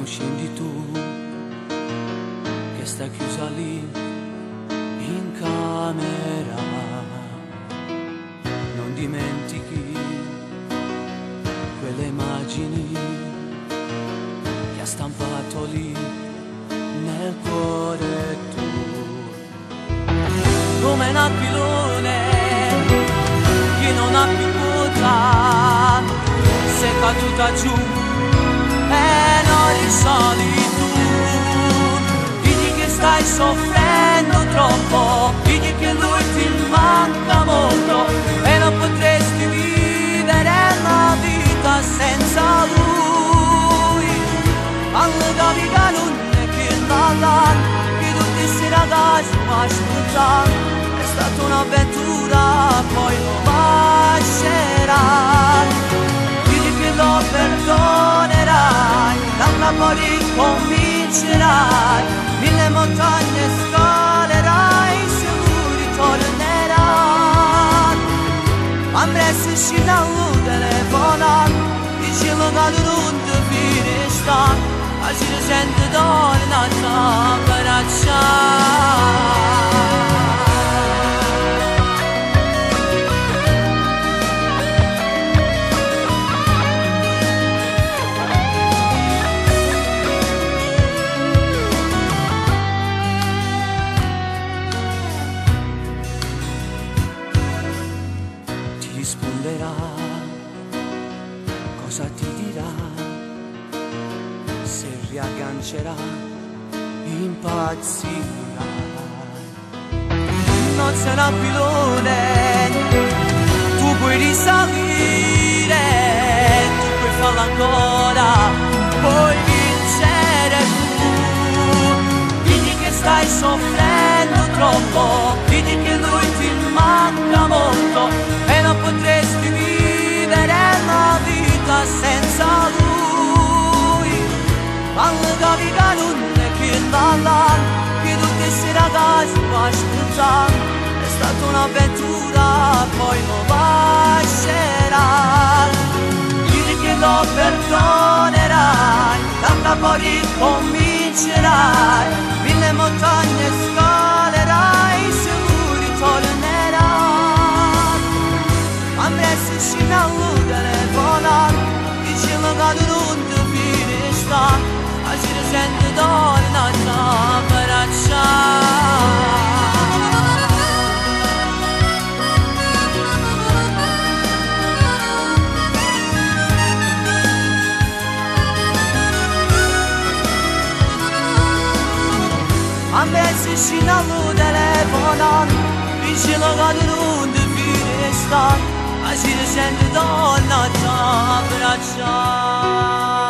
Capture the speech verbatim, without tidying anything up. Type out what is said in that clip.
non scendi tu, che stai chiusa lì in camera. Non dimentichi quelle immagini che ha stampato lì nel cuore tu, come un aquilone che non ha più quota, sei caduta giù e non risoli tu. Digli che stai soffrendo troppo, digli che lui ti manca molto e non potresti vivere la vita senza lui. Anche che non è che la che tutti questi ragazzi mi ascoltano, è stata un'avventura, poi lo lascerai. Digli che lo perdonerai, dalla poi ricomincerai, mille montagne scalerai, se lui ritornerà. Amresti uscire a lui telefonare, dicelo che non ti finisci, ma ci sente donna da abbracciare. Cosa ti dirà, se riaggancerà, impazzirà. Non sarà pilone, tu puoi risalire, tu puoi farlo ancora, puoi vincere tu. Digli che stai soffrendo troppo, digli che lui ti manca molto e non potresti vivere la vita senza lui. Quando capi che non è che la che tutti questi ragazzi mi ascoltano, è stata un'avventura, poi lo lascerai. Digli che lo perdonerai, tanto poi ricomincerai, mille montagne scalerai, se lui ritornerà. Amresti uscire a lui telefonare, dicelo che non ti finisci, ma ci sente donna da abbracciare. Amresti uscire a lui telefonare, dicelo che non ti finisci, ma ci sente donna da abbracciare.